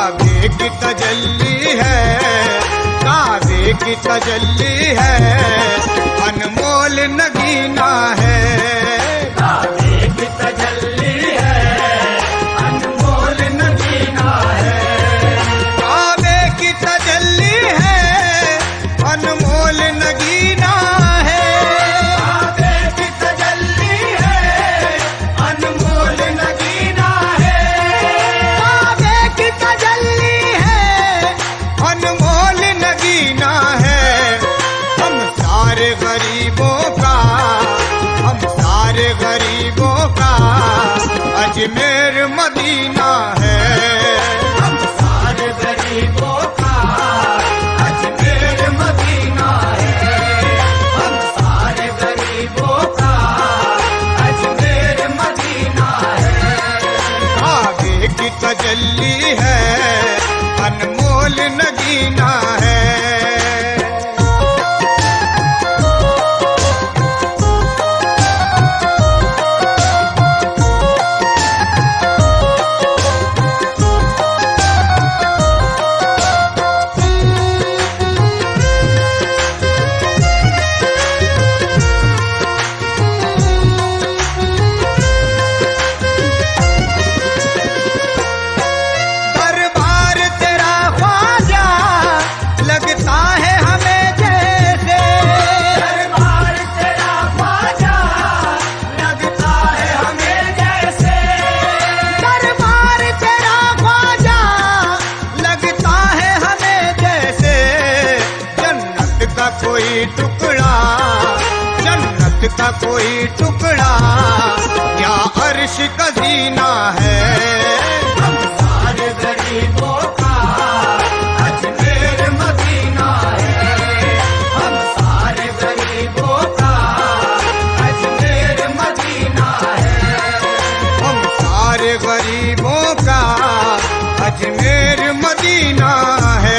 काबे की तजल्ली है, काबे की तजल्ली है, अनमोल नगीना है। काबे की तजल्ली है, अनमोल नगीना है। काबे की तजल्ली है, अनमोल नगीना है। काबे की तजल्ली है, अनमोल नगीना है। काबे की तजल्ली है, अनमोल नगीना है। हम सारे गरीबों का, हम सारे गरीबों का अजमेर मदीना है। हम सारे गरीबों का अजमेर मदीना है। हम सारे गरीबों का अजमेर मदीना है। काबे की तजल्ली है, अनमोल नगीना है। दरबार तेरा ख्वाजा लगता है हमें जैसे, दरबार तेरा ख्वाजा लगता है हमें जैसे। दरबार तेरा ख्वाजा लगता है हमें जैसे। जन्नत का कोई टुकड़ा, जन्नत का कोई टुकड़ा या अर्श का जीना है। हम सारे गरीबों का अजमेर मदीना है। हम सारे गरीबों का अजमेर मदीना है। हम सारे गरीबों का अजमेर मदीना है।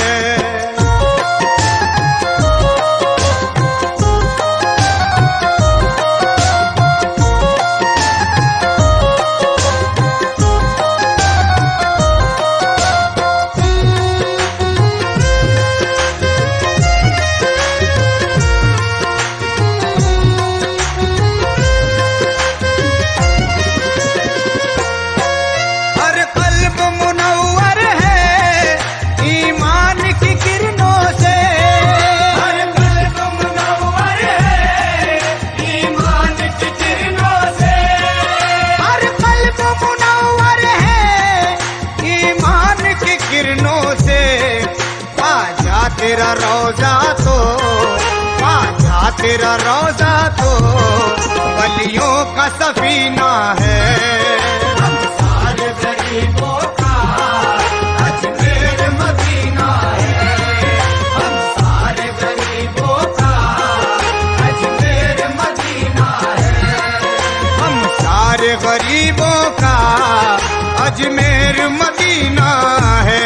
हर कल्ब मुनव्वर है ईमान की किरणों से। हर कल्ब मुनव्वर है ईमान की किरणों से। हर कल्ब मुनव्वर है ईमान की किरणों से। आजा तेरा रोजा तो, आजा तेरा रोजा तो वलियों का सफीना है। हम सारे गरीबों का अजमेर मदीना है। हम सारे गरीबों का अजमेर मदीना है। हम सारे गरीबों का अजमेर मदीना है।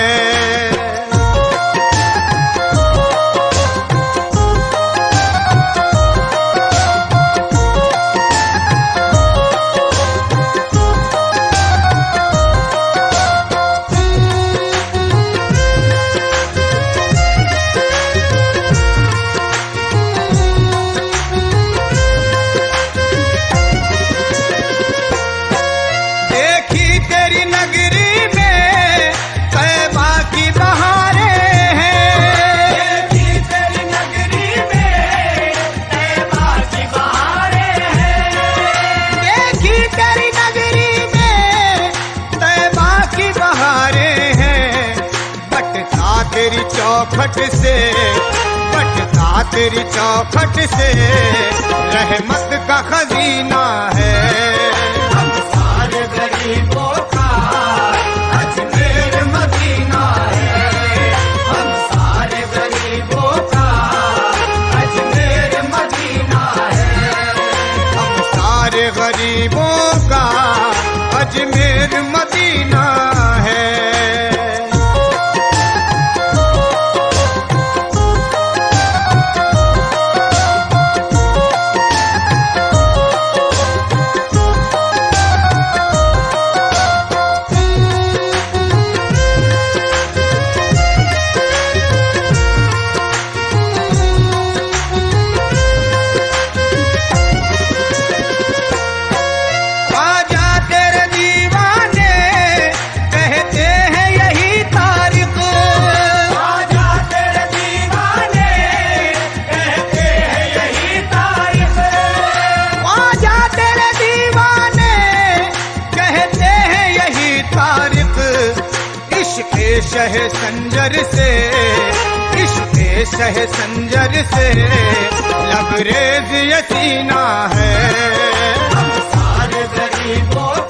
देखी तेरी नगरी में तैबा की बहारें हैं। देखी तेरी नगरी में तैबा की बहारें हैं। देखी तेरी नगरी में तैबा की बहारें हैं। बटता तेरी चौखट से, बटता तेरी चौखट से रहमत का खजीना है। हम सारे गरीबों का अजमेर मदीना है। हम सारे गरीबों का अजमेर मदीना है। हम सारे गरीबों का अजमेर मदीना है। इश्क़ शह संजर से, इश्क़ शह संजर से लबरेज ये सीना है। हम सारे गरीबों